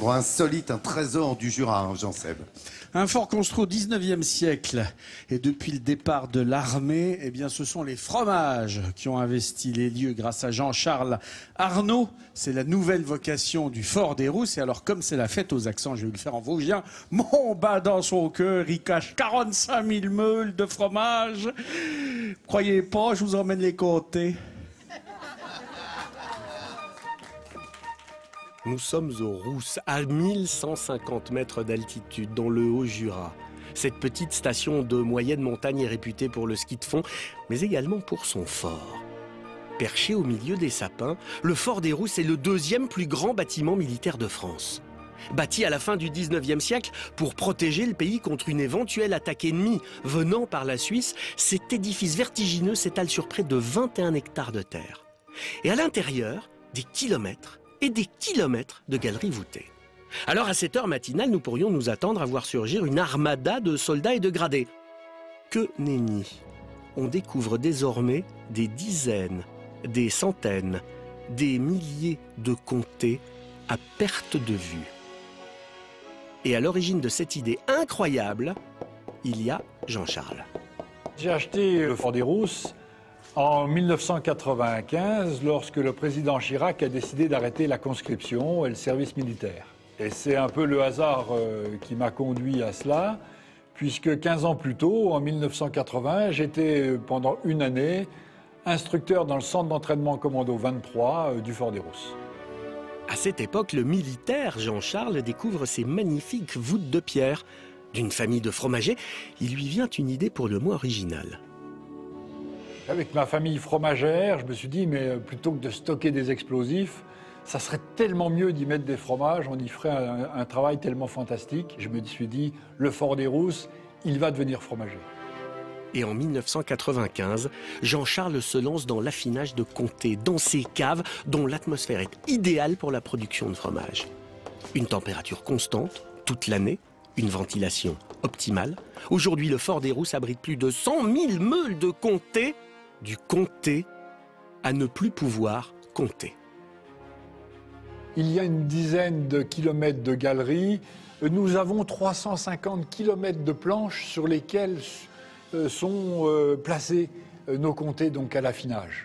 Bon, insolite, un trésor du Jura, hein, Jean-Seb. Un fort construit au 19e siècle. Et depuis le départ de l'armée, eh bien, ce sont les fromages qui ont investi les lieux grâce à Jean-Charles Arnaud. C'est la nouvelle vocation du Fort des Rousses. Et alors, comme c'est la fête aux accents, je vais le faire en vosgien. Mon bas dans son cœur, il cache 45 000 meules de fromage. Croyez pas, je vous emmène les compter. Nous sommes aux Rousses, à 1150 mètres d'altitude, dans le Haut-Jura. Cette petite station de moyenne montagne est réputée pour le ski de fond, mais également pour son fort. Perché au milieu des sapins, le fort des Rousses est le deuxième plus grand bâtiment militaire de France. Bâti à la fin du 19e siècle pour protéger le pays contre une éventuelle attaque ennemie venant par la Suisse, cet édifice vertigineux s'étale sur près de 21 hectares de terre. Et à l'intérieur, des kilomètres et des kilomètres de galeries voûtées. Alors à cette heure matinale, nous pourrions nous attendre à voir surgir une armada de soldats et de gradés. Que nenni! On découvre désormais des dizaines, des centaines, des milliers de comtés à perte de vue. Et à l'origine de cette idée incroyable, il y a Jean-Charles. J'ai acheté le Fort des Rousses en 1995, lorsque le président Chirac a décidé d'arrêter la conscription et le service militaire. Et c'est un peu le hasard qui m'a conduit à cela, puisque 15 ans plus tôt, en 1980, j'étais pendant une année instructeur dans le centre d'entraînement commando 23 du Fort des Rousses. À cette époque, le militaire Jean-Charles découvre ces magnifiques voûtes de pierre. D'une famille de fromagers, il lui vient une idée pour le moins originale. Avec ma famille fromagère, je me suis dit, mais plutôt que de stocker des explosifs, ça serait tellement mieux d'y mettre des fromages, on y ferait un travail tellement fantastique. Je me suis dit, le Fort des Rousses, il va devenir fromager. Et en 1995, Jean-Charles se lance dans l'affinage de comtés, dans ces caves dont l'atmosphère est idéale pour la production de fromage. Une température constante, toute l'année, une ventilation optimale. Aujourd'hui, le Fort des Rousses abrite plus de 100 000 meules de comté, du comté à ne plus pouvoir compter. Il y a une dizaine de kilomètres de galeries. Nous avons 350 kilomètres de planches sur lesquelles sont placés nos comtés donc à l'affinage.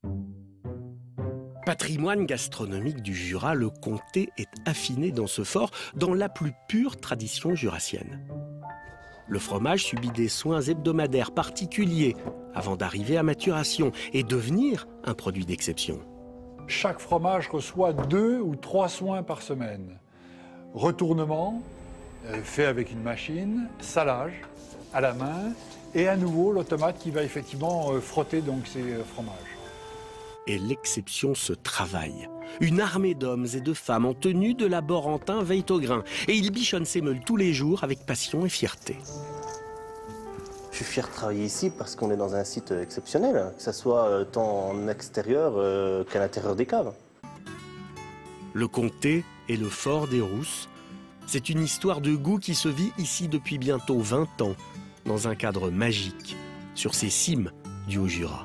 Patrimoine gastronomique du Jura, le comté est affiné dans ce fort dans la plus pure tradition jurassienne. Le fromage subit des soins hebdomadaires particuliers avant d'arriver à maturation et devenir un produit d'exception. Chaque fromage reçoit 2 ou 3 soins par semaine. Retournement, fait avec une machine, salage à la main et à nouveau l'automate qui va effectivement frotter donc ces fromages. Et l'exception se travaille. Une armée d'hommes et de femmes en tenue de laborantin veille au grain. Et ils bichonnent ces meules tous les jours avec passion et fierté. Je suis fier de travailler ici parce qu'on est dans un site exceptionnel, que ce soit tant en extérieur qu'à l'intérieur des caves. Le comté et le Fort des Rousses, c'est une histoire de goût qui se vit ici depuis bientôt 20 ans, dans un cadre magique, sur ces cimes du Haut-Jura.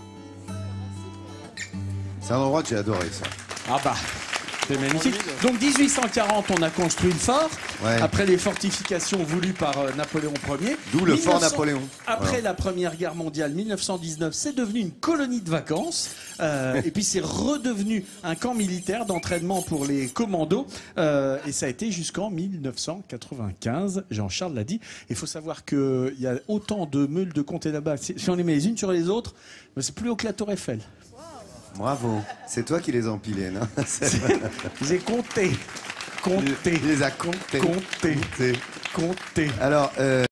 C'est un endroit que j'ai adoré, ça. Ah bah, c'est magnifique. Donc 1840, on a construit le fort, Ouais. après les fortifications voulues par Napoléon Ier. D'où le fort 1900 Napoléon. Après Voilà. la Première Guerre mondiale, 1919, c'est devenu une colonie de vacances. Et puis c'est redevenu un camp militaire d'entraînement pour les commandos. Et ça a été jusqu'en 1995, Jean-Charles l'a dit. Il faut savoir qu'il y a autant de meules de comté là-bas. Si on les met les unes sur les autres, c'est plus haut que la Tour Eiffel. Bravo. C'est toi qui les as empilés, non? J'ai compté. Il les a comptés. Compté. Alors,